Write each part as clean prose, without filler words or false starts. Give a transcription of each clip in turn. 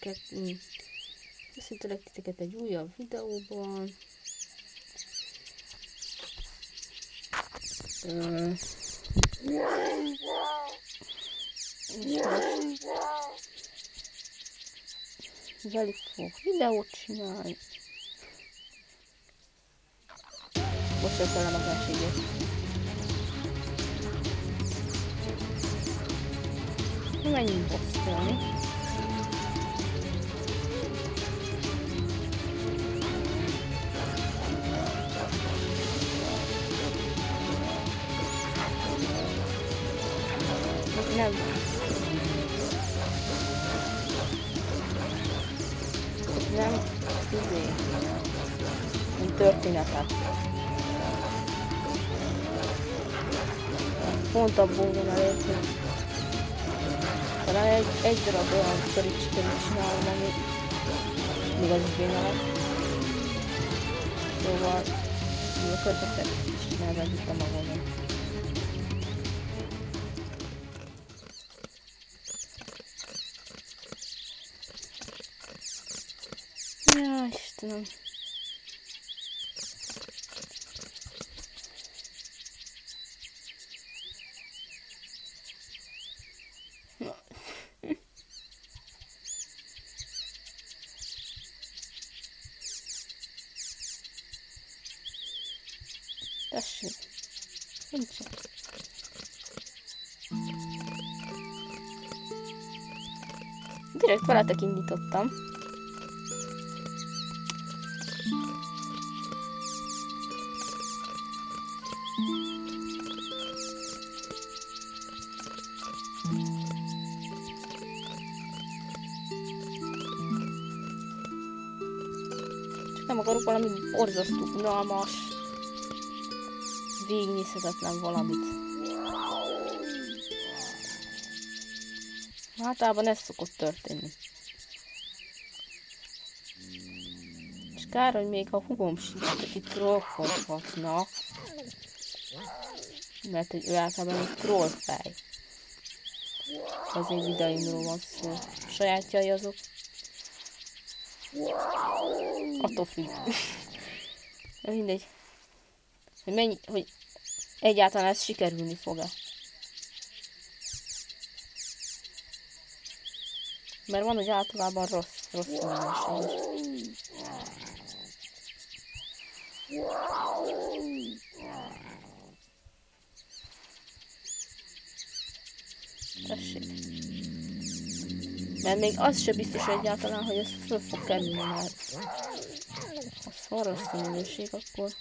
köszöntelek titeket egy újabb videóban. És most velük fogok videót csinálni. Bocsánat velem a felségét. Menjünk bosszolni. Nem. Nem. Nem történetet. Pont abból van elég, hogy talán egy darab olyan sztorit sikerült csinálnom, ami még az is béna lett. Szóval a körbeszerűt is csinálva itt a magamon. Ja, Istenem. Tessék. Nincsen. Direkt veletek indítottam. Csak nem akarok valami borzasztó unalmas, végignézhetetlen valamit. Általában ez szokott történni. És kár, hogy még a hugom sincs, aki trollkodhatna. Mert ő általában egy trollfej. Az én videóimról van szó. A sajátjai azok. Attól függ. De mindegy. Hogy egyáltalán ez sikerülni fog-e. Mert van, hogy általában rossz minőség. Tessék. Mert még az se biztos egyáltalán, hogy ez föl fog kerülni, mert ha van rossz minőség, akkor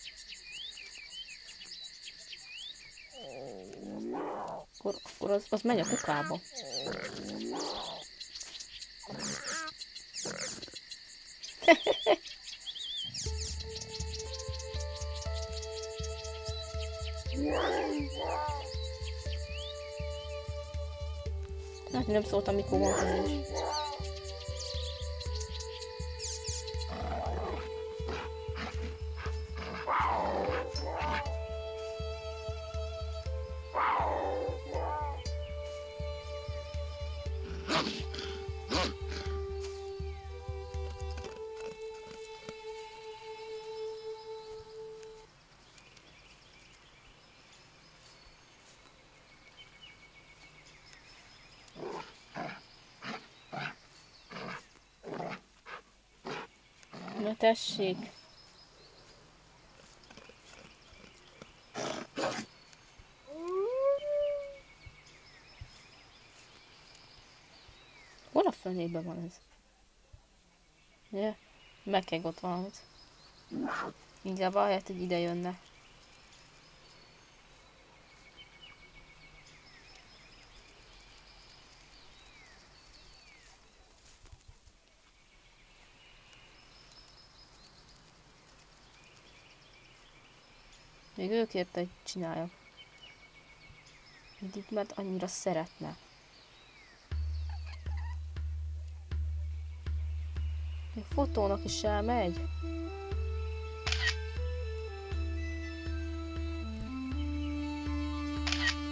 az megy a kukába. Hát nem szóltam, mikor van közös. Na tessék! Hol a fenében van ez? Ja, megkeg ott valamit. Inkább ahelyett, hogy ide jönne. Még ő kérte, hogy csináljak. Mindig, mert annyira szeretne. Még fotónak is elmegy.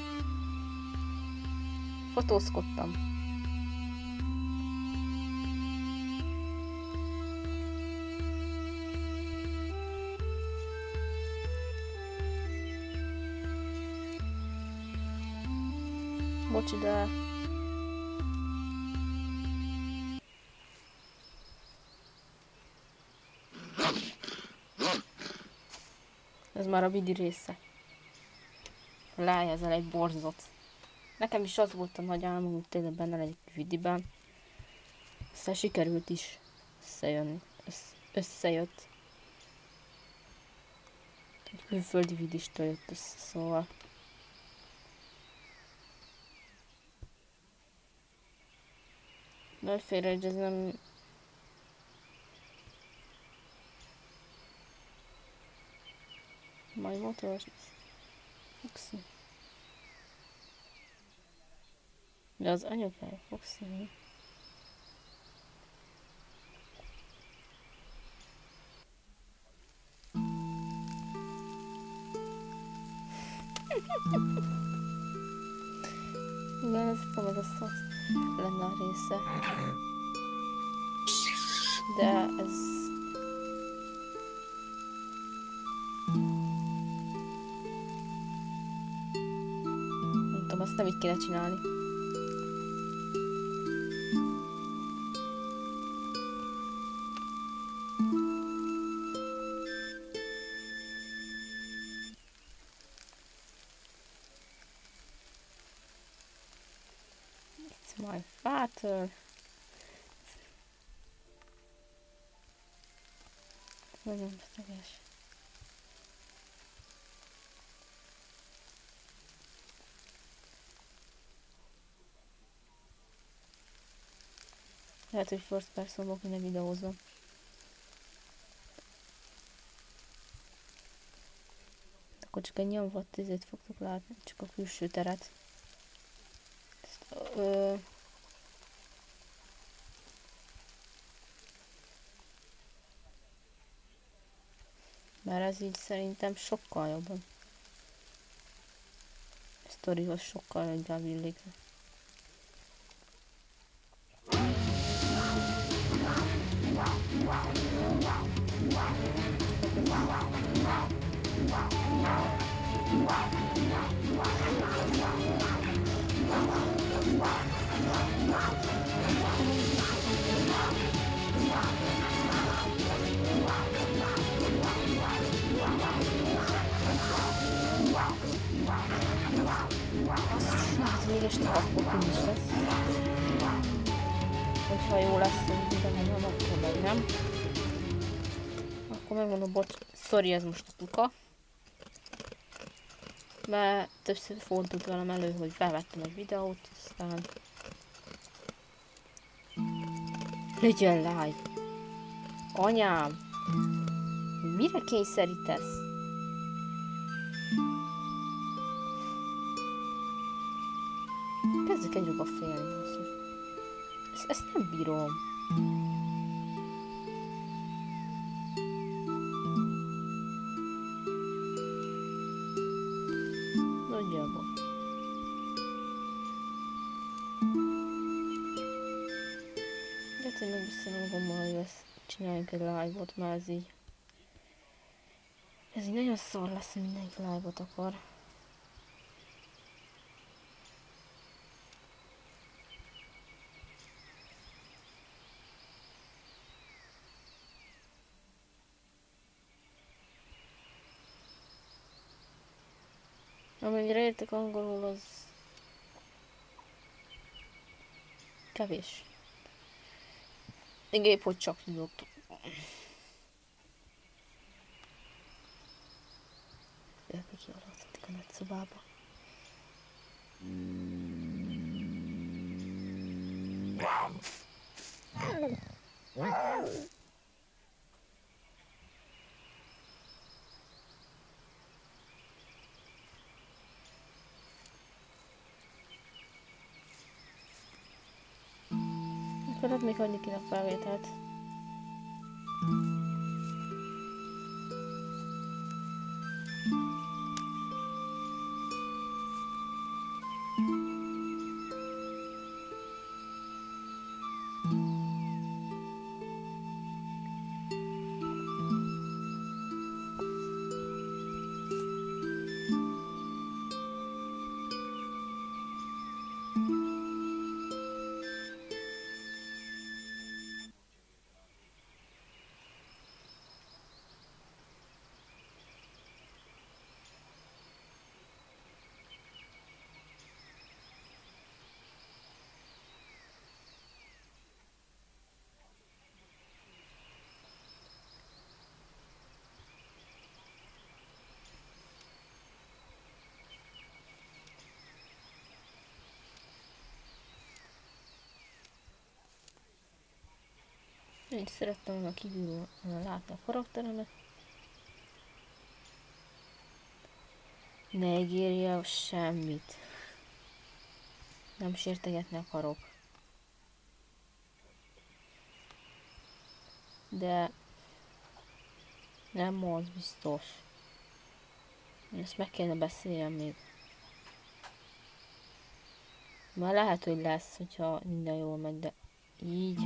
Fotózkodtam. Bocsi, de... Ez már a vidi része. Lájjezel egy borzot. Nekem is az volt a nagy álmom, hogy tényleg benne legyek vidiben. Aztán sikerült is összejönni. Összejött. Egy külföldi vidistől jött össze, szóval. Nagy félreértés, nem... My motor is Foxy. De az anyukája Foxy. Igen, ez tudom, ez a szasz lenne a része. De ez... nem tudom, azt nem így kéne csinálni. It's my father. Ez nagyon beteges. Lehet, hogy first personból kéne videóznom. Akkor csak egy nyomvat izét fogtok látni, csak a külső teret. Mert ez így szerintem sokkal jobban. A sztorihoz sokkal inkább illik. Hát még este 6 fokon is lesz. Hogyha jó lesz, de nem, akkor meg nem. Akkor megmondom, bocs, sorry, ez most a tuka. Mert többször fordult velem elő, hogy felvettem egy videót, aztán... legyen live! Anyám! Mire kényszerítesz? Kezdek egy ruga félni. Ezt nem bírom. Nagyjából. De tényleg beszélem magam, hogy ezt csináljunk egy live-ot, mert ez így... ez így nagyon szar lesz, hogy mindenki live-ot akar. Amennyire értek angolul, az kevés. Én épp, hogy csak nyugodtam. Félbe kialadhatik a nagy szobába. Akkor még hagyni kéne a felvételt. Én szerettem volna kívül látni a karakteremet. Ne ígérje semmit. Nem sértegetni akarok. De nem az biztos. Ezt meg kellene beszéljem még. Már lehet, hogy lesz, hogyha minden jól megy, de így.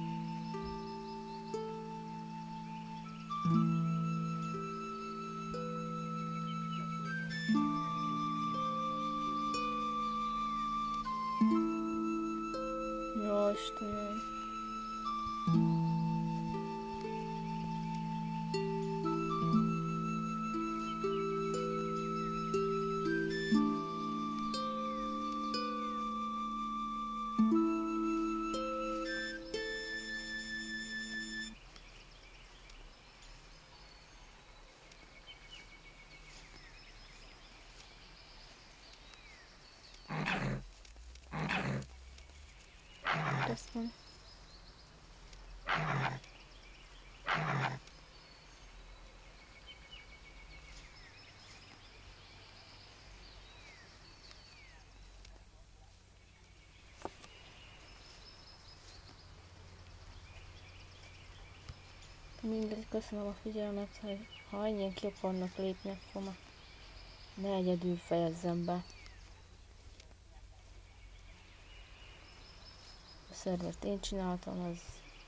Jó, Istenem. Köszönöm. Mindegy, köszönöm a figyelmet, hogy ha ennyien ki akarnak lépni, akkor már ne egyedül fejezzem be. A szervert én csináltam, az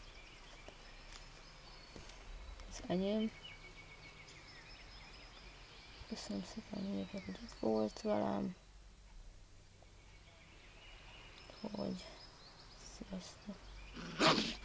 enyém. Köszönöm szépen mindenkinek, hogy itt volt velem. Hogy sziasztok!